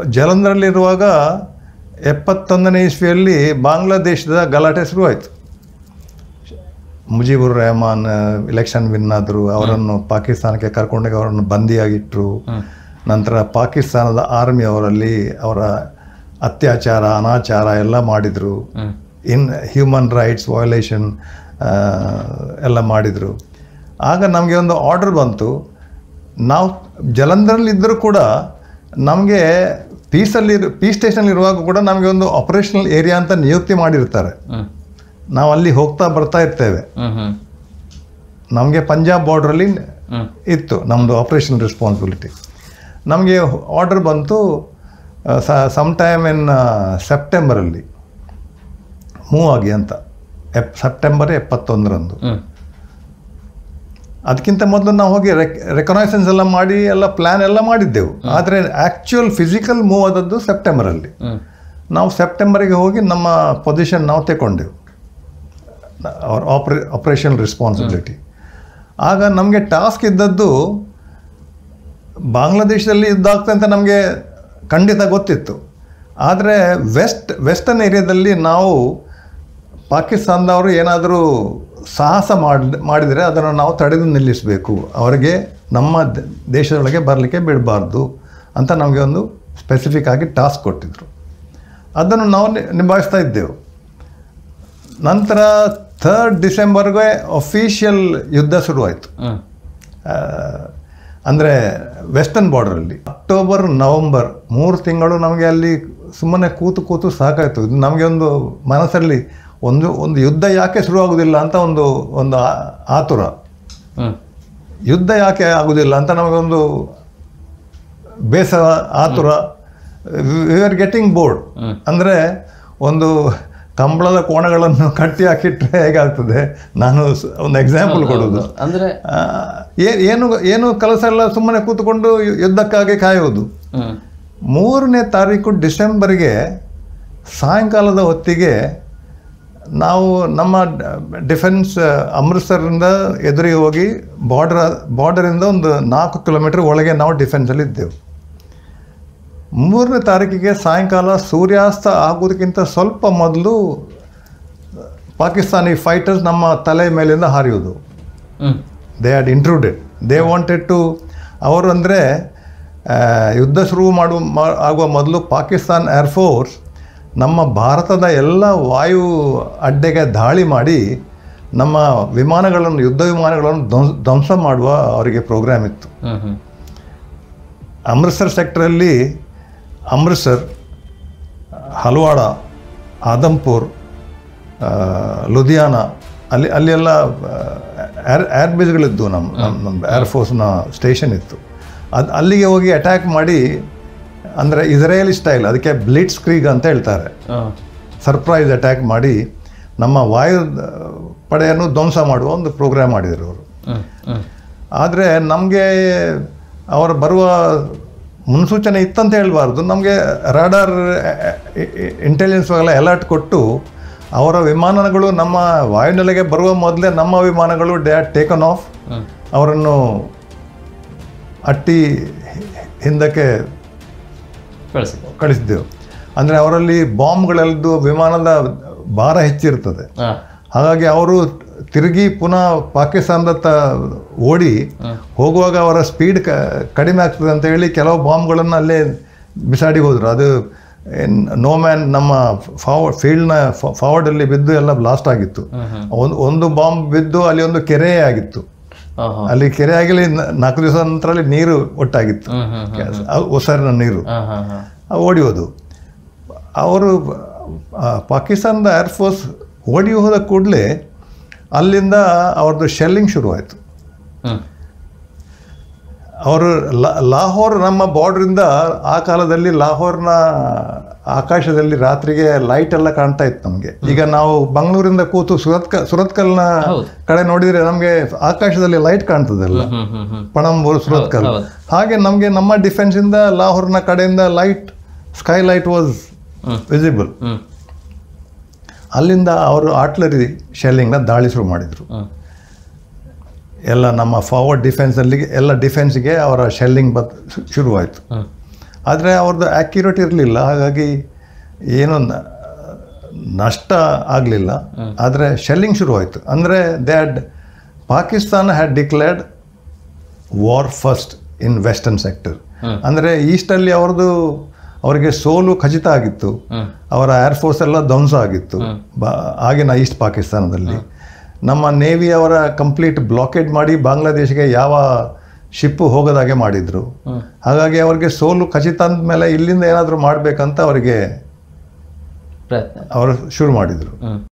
ಜಲಂಧರಲ್ಲಿರುವಾಗ 71ನೇ ಇಸ್ವಿಯಲ್ಲಿ ಬಾಂಗ್ಲಾದೇಶದ ಗಲಾಟೆ ಶುರುವಾಯಿತು. ಮುಜೀಬುರ್ ರೆಹಮಾನ್ ಎಲೆಕ್ಷನ್ ವಿನ್ ಆದರು, ಅವರನ್ನು ಪಾಕಿಸ್ತಾನಕ್ಕೆ ಕರ್ಕೊಂಡೋಗಿ ಅವರನ್ನು ಬಂದಿಯಾಗಿಟ್ಟರು. ನಂತರ ಪಾಕಿಸ್ತಾನದ ಆರ್ಮಿ ಅವರಲ್ಲಿ ಅವರ ಅತ್ಯಾಚಾರ ಅನಾಚಾರ ಎಲ್ಲ ಮಾಡಿದರು, ಹ್ಯೂಮನ್ ರೈಟ್ಸ್ ವಯೋಲೇಷನ್ ಎಲ್ಲ ಮಾಡಿದರು. ಆಗ ನಮಗೆ ಒಂದು ಆರ್ಡರ್ ಬಂತು, ನಾವು ಜಲಂಧರಲ್ಲಿದ್ದರೂ ಕೂಡ ನಮಗೆ ಪೀಸ್ ಸ್ಟೇಷನಲ್ಲಿ ಇರುವಾಗ ಕೂಡ ನಮಗೆ ಒಂದು ಆಪರೇಷನಲ್ ಏರಿಯಾ ಅಂತ ನಿಯುಕ್ತಿ ಮಾಡಿರ್ತಾರೆ. ನಾವು ಅಲ್ಲಿ ಹೋಗ್ತಾ ಬರ್ತಾ ಇರ್ತೇವೆ. ನಮಗೆ ಪಂಜಾಬ್ ಬಾರ್ಡ್ರಲ್ಲಿ ಇತ್ತು ನಮ್ಮದು ಆಪರೇಷನಲ್ ರೆಸ್ಪಾನ್ಸಿಬಿಲಿಟಿ. ನಮಗೆ ಆರ್ಡರ್ ಬಂತು ಸಮ್ ಟೈಮ್ ಇನ್ ಸೆಪ್ಟೆಂಬರಲ್ಲಿ ಮೂವ್ ಆಗಿ ಅಂತ, ಸೆಪ್ಟೆಂಬರ್ 71ರಂದು. ಅದಕ್ಕಿಂತ ಮೊದಲು ನಾವು ಹೋಗಿ ರೆಕಗ್ನೈಸೆನ್ಸ್ ಎಲ್ಲ ಮಾಡಿ ಎಲ್ಲ ಪ್ಲ್ಯಾನ್ ಎಲ್ಲ ಮಾಡಿದ್ದೆವು. ಆದರೆ ಆ್ಯಕ್ಚುಯಲ್ ಫಿಸಿಕಲ್ ಮೂವ್ ಆದದ್ದು ಸೆಪ್ಟೆಂಬರಲ್ಲಿ. ನಾವು ಸೆಪ್ಟೆಂಬರಿಗೆ ಹೋಗಿ ನಮ್ಮ ಪೊಸಿಷನ್ ನಾವು ತಗೊಂಡೆವು, ಅವ್ರ ಆಪರೇಷನಲ್ ರೆಸ್ಪಾನ್ಸಿಬಿಲಿಟಿ. ಆಗ ನಮಗೆ ಟಾಸ್ಕ್ ಇದ್ದದ್ದು ಬಾಂಗ್ಲಾದೇಶದಲ್ಲಿ ಯುದ್ಧ ಆಗ್ತದೆ ಅಂತ ನಮಗೆ ಖಂಡಿತ ಗೊತ್ತಿತ್ತು. ಆದರೆ ವೆಸ್ಟರ್ನ್ ಏರಿಯಾದಲ್ಲಿ ನಾವು ಪಾಕಿಸ್ತಾನದವರು ಏನಾದರೂ ಸಾಹಸ ಮಾಡಿದರೆ ಅದನ್ನು ನಾವು ತಡೆದು ನಿಲ್ಲಿಸಬೇಕು, ಅವರಿಗೆ ನಮ್ಮ ದೇಶದೊಳಗೆ ಬರಲಿಕ್ಕೆ ಬಿಡಬಾರ್ದು ಅಂತ ನಮಗೆ ಒಂದು ಸ್ಪೆಸಿಫಿಕ್ ಆಗಿ ಟಾಸ್ಕ್ ಕೊಟ್ಟಿದ್ದರು. ಅದನ್ನು ನಾವು ನಿಭಾಯಿಸ್ತಾ ಇದ್ದೆವು. ನಂತರ 3 ಡಿಸೆಂಬರ್ಗೆ ಅಫಿಷಿಯಲ್ ಯುದ್ಧ ಶುರುವಾಯಿತು, ಅಂದರೆ ವೆಸ್ಟರ್ನ್ ಬಾರ್ಡರಲ್ಲಿ. ಅಕ್ಟೋಬರ್ ನವಂಬರ್ 3 ತಿಂಗಳು ನಮಗೆ ಅಲ್ಲಿ ಸುಮ್ಮನೆ ಕೂತು ಸಾಕಾಯಿತು. ನಮಗೆ ಒಂದು ಮನಸ್ಸಲ್ಲಿ ಒಂದು ಯುದ್ಧ ಯಾಕೆ ಶುರುವಾಗೋದಿಲ್ಲ ಅಂತ ಒಂದು ಆತುರ, ಯುದ್ಧ ಯಾಕೆ ಆಗೋದಿಲ್ಲ ಅಂತ ನಮಗೊಂದು ಬೇಸರ, ಆತುರ. We are getting bored. ಅಂದರೆ ಒಂದು ಕಂಬಳದ ಕೋಣಗಳನ್ನು ಕಟ್ಟಿ ಹಾಕಿಟ್ರೆ ಹೇಗಾಗ್ತದೆ, ನಾನು ಒಂದು ಎಕ್ಸಾಂಪಲ್ ಕೊಡೋದು. ಅಂದರೆ ಏನು ಕೆಲಸ ಎಲ್ಲ ಸುಮ್ಮನೆ ಕೂತ್ಕೊಂಡು ಯುದ್ಧಕ್ಕಾಗಿ ಕಾಯೋದು. 3ನೇ ತಾರೀಕು ಡಿಸೆಂಬರ್ಗೆ ಸಾಯಂಕಾಲದ ಹೊತ್ತಿಗೆ ನಾವು ನಮ್ಮ ಡಿಫೆನ್ಸ್ ಅಮೃತ್ಸರಿಂದ ಎದುರಿಗೆ ಹೋಗಿ ಬಾರ್ಡರಿಂದ ಒಂದು 4 ಕಿಲೋಮೀಟರ್ ಒಳಗೆ ನಾವು ಡಿಫೆನ್ಸಲ್ಲಿ ಇದ್ದೆವು. 3ನೇ ತಾರೀಕಿಗೆ ಸಾಯಂಕಾಲ ಸೂರ್ಯಾಸ್ತ ಆಗೋದಕ್ಕಿಂತ ಸ್ವಲ್ಪ ಮೊದಲು ಪಾಕಿಸ್ತಾನಿ ಫೈಟರ್ಸ್ ನಮ್ಮ ತಲೆ ಮೇಲಿಂದ ಹಾರಿಯೋದು. They had intruded. They wanted to, ಅವರು ಅಂದರೆ ಯುದ್ಧ ಶುರು ಆಗುವ ಮೊದಲು ಪಾಕಿಸ್ತಾನ್ ಏರ್ಫೋರ್ಸ್ ನಮ್ಮ ಭಾರತದ ಎಲ್ಲ ವಾಯು ಅಡ್ಡೆಗೆ ದಾಳಿ ಮಾಡಿ ನಮ್ಮ ವಿಮಾನಗಳನ್ನು, ಯುದ್ಧ ವಿಮಾನಗಳನ್ನು ಧ್ವಂಸ ಮಾಡುವ ಅವರಿಗೆ ಪ್ರೋಗ್ರಾಮ್ ಇತ್ತು. ಅಮೃತ್ಸರ್ ಸೆಕ್ಟರಲ್ಲಿ ಅಮೃತ್ಸರ್, ಹಲ್ವಾಡ, ಆದಂಪುರ್, ಲುಧಿಯಾನ ಅಲ್ಲೆಲ್ಲ ಏರ್ ಬೇಸ್ಗಳಿದ್ದು, ನಮ್ಮ ಏರ್ಫೋರ್ಸ್ನ ಸ್ಟೇಷನ್ ಇತ್ತು. ಅಲ್ಲಿಗೆ ಹೋಗಿ ಅಟ್ಯಾಕ್ ಮಾಡಿ, ಅಂದರೆ ಇಸ್ರೇಲಿ ಸ್ಟೈಲ್, ಅದಕ್ಕೆ ಬ್ಲಿಟ್ಸ್ ಕ್ರೀಗ್ ಅಂತ ಹೇಳ್ತಾರೆ, ಸರ್ಪ್ರೈಸ್ ಅಟ್ಯಾಕ್ ಮಾಡಿ ನಮ್ಮ ವಾಯು ಪಡೆಯನ್ನು ಧ್ವಂಸ ಮಾಡುವ ಒಂದು ಪ್ರೋಗ್ರಾಮ್ ಮಾಡಿದರು ಅವರು. ಆದರೆ ನಮಗೆ ಅವರು ಬರುವ ಮುನ್ಸೂಚನೆ ಇತ್ತಂತ ಹೇಳಬಾರ್ದು, ನಮಗೆ ರಾಡಾರ್ ಇಂಟೆಲಿಜೆನ್ಸ್ಗೆಲ್ಲ ಅಲರ್ಟ್ ಕೊಟ್ಟು ಅವರ ವಿಮಾನಗಳು ನಮ್ಮ ವಾಯುನೆಲೆಗೆ ಬರುವ ಮೊದಲೇ ನಮ್ಮ ವಿಮಾನಗಳು ದೇ ಆರ್ ಟೇಕನ್ ಆಫ್, ಅವರನ್ನು ಅಟ್ಟಿ ಹಿಂದಕ್ಕೆ ಕಳಿಸಿದ್ದೆವು. ಅಂದರೆ ಅವರಲ್ಲಿ ಬಾಂಬ್ಗಳೆಲ್ಲದು ವಿಮಾನದ ಭಾರ ಹೆಚ್ಚಿರ್ತದೆ, ಹಾಗಾಗಿ ಅವರು ತಿರುಗಿ ಪುನಃ ಪಾಕಿಸ್ತಾನದತ್ತ ಓಡಿ ಹೋಗುವಾಗ ಅವರ ಸ್ಪೀಡ್ ಕಡಿಮೆ ಆಗ್ತದೆ ಅಂತ ಹೇಳಿ ಕೆಲವು ಬಾಂಬ್ಗಳನ್ನು ಅಲ್ಲೇ ಬಿಸಾಡಿ ಹೋದರು. ಅದು ನೋ ಮ್ಯಾನ್ ನಮ್ಮ ಫೀಲ್ಡ್ನ ಫಾರ್ವರ್ಡಲ್ಲಿ ಬಿದ್ದು ಎಲ್ಲ ಬ್ಲಾಸ್ಟ್ ಆಗಿತ್ತು. ಒಂದು ಬಾಂಬ್ ಬಿದ್ದು ಅಲ್ಲಿ ಒಂದು ಕೆರೆ ಆಗಿತ್ತು, ಅಲ್ಲಿ ಕೆರೆ ಆಗಲಿ 4 ದಿವಸ ನಂತರ ಅಲ್ಲಿ ನೀರು ಒಟ್ಟಾಗಿತ್ತು, ಒಸರಿನ ನೀರು ಓಡಿ ಹೋದು. ಅವರು ಪಾಕಿಸ್ತಾನದ ಏರ್ಫೋರ್ಸ್ ಓಡಿ ಹೋದ ಕೂಡಲೇ ಅಲ್ಲಿಂದ ಅವ್ರದ್ದು ಶೆಲ್ಲಿಂಗ್ ಶುರುವಾಯಿತು. ಅವರು ಲಾಹೋರ್, ನಮ್ಮ ಬಾರ್ಡ್ರಿಂದ ಆ ಕಾಲದಲ್ಲಿ ಲಾಹೋರ್ನ ಆಕಾಶದಲ್ಲಿ ರಾತ್ರಿಗೆ ಲೈಟ್ ಎಲ್ಲ ಕಾಣ್ತಾ ಇತ್ತು ನಮಗೆ. ಈಗ ನಾವು ಬೆಂಗಳೂರಿಂದ ಕೂತು ಸುರತ್ಕಲ್ನ ಕಡೆ ನೋಡಿದರೆ ನಮಗೆ ಆಕಾಶದಲ್ಲಿ ಲೈಟ್ ಕಾಣ್ತದಲ್ಲ, ಪಣಂಬೂರು, ಸುರತ್ಕಲ್. ಹಾಗೆ ನಮಗೆ ನಮ್ಮ ಡಿಫೆನ್ಸಿಂದ ಲಾಹೋರ್ನ ಕಡೆಯಿಂದ light, sky light was visible. ಅಲ್ಲಿಂದ ಅವರು ಆರ್ಟಿಲರಿ ಶೆಲ್ಲಿಂಗ್ನ ದಾಳಿ ಶುರು ಮಾಡಿದರು. ಎಲ್ಲ ನಮ್ಮ ಫಾರ್ವರ್ಡ್ ಡಿಫೆನ್ಸಲ್ಲಿ ಎಲ್ಲ ಡಿಫೆನ್ಸ್ಗೆ ಅವರ ಶೆಲ್ಲಿಂಗ್ ಶುರುವಾಯಿತು. ಆದರೆ ಅವ್ರದ್ದು ಆ್ಯಕ್ಯುರೇಟ್ ಇರಲಿಲ್ಲ, ಹಾಗಾಗಿ ಏನೋ ನಷ್ಟ ಆಗಲಿಲ್ಲ. ಆದರೆ ಶೆಲ್ಲಿಂಗ್ ಶುರುವಾಯಿತು. ಅಂದರೆ Pakistan had declared war first in western sector. ಅಂದರೆ ಈಸ್ಟಲ್ಲಿ ಅವರಿಗೆ ಸೋಲು ಖಚಿತ ಆಗಿತ್ತು. ಅವರ ಏರ್ಫೋರ್ಸ್ ಎಲ್ಲ ಧ್ವಂಸ ಆಗಿತ್ತು ಆಗಿನ ಈಸ್ಟ್ ಪಾಕಿಸ್ತಾನದಲ್ಲಿ. ನಮ್ಮ ನೇವಿ ಅವರ ಕಂಪ್ಲೀಟ್ ಬ್ಲಾಕೇಡ್ ಮಾಡಿ ಬಾಂಗ್ಲಾದೇಶಕ್ಕೆ ಯಾವ ಶಿಪ್ಪು ಹೋಗೋದಾಗೆ ಮಾಡಿದರು. ಹಾಗಾಗಿ ಅವರಿಗೆ ಸೋಲು ಖಚಿತ ಅಂದಮೇಲೆ ಇಲ್ಲಿಂದ ಏನಾದರೂ ಮಾಡಬೇಕಂತ ಅವರು ಶುರು ಮಾಡಿದರು.